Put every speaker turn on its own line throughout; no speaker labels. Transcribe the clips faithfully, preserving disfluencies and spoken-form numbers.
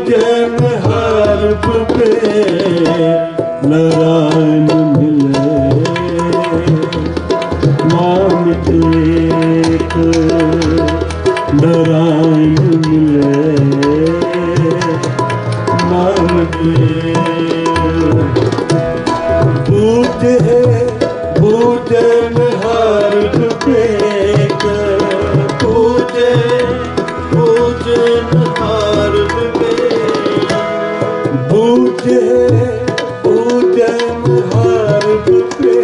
पूजन हर पे नारायण मिले नाम एक नारायण मिले नाम पूजे पूजन हर पे पूजे पूजन हर पे पूजे पूजन हर पे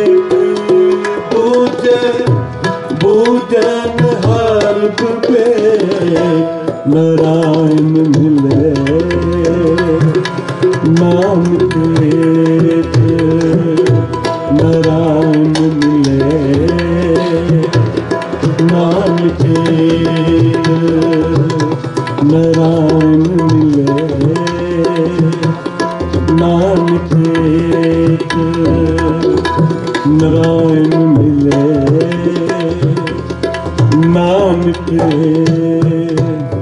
पूजे पूजन हर पे नारायण मिले नाम एक नारायण मिले नाम एक नारायण मिले नाम एक नारायण मिले नाम एक।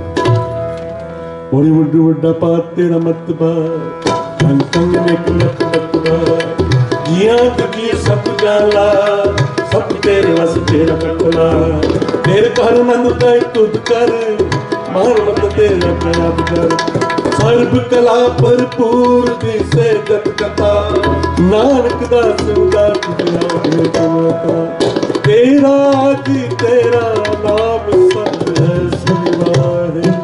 बड़ी वड्डी वड्डा पात तेरा मतबा धन संग ने कुलत मतबा जिया तुझी सब जाला सब तेरे वस तेरा कटला तेरे कर नंद का तुझ कर मार मत तेरा प्रयाब कर सर्व कला भरपूर दिसे जत कथा नानक दास उदार तुझा तेरा जी तेरा नाम सत है सिवाहे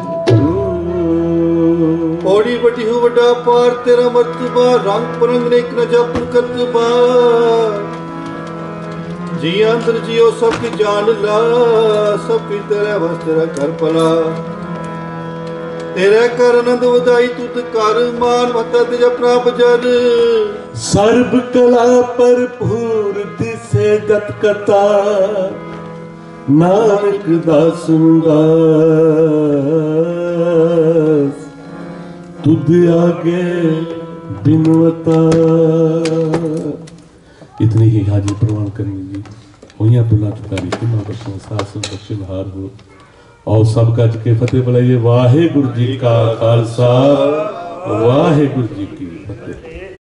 बड़ी बड़ी हो वड्डा पार तेरा मर्तबा रंग परंग ने एक न जप करतबा जी अंतर जियो सब की जान ला सब की तेरा बस तेरा कर भला तेरे कर आनंद वधाई तुत कर मान मता ते अपना बजर
सर्व कला भरपूर दिसे जत कथा नानक दास दास तुद आगे बिनवता। इतनी ही हाजिर प्रमाण करेंगे जी हुई तुला चुकारी तिना बख्शों सासन बख्शन हार हो और सब गज के फतेह बुलाइए। वाहे गुरु जी का खालसा वाहे गुरु जी की फतेह।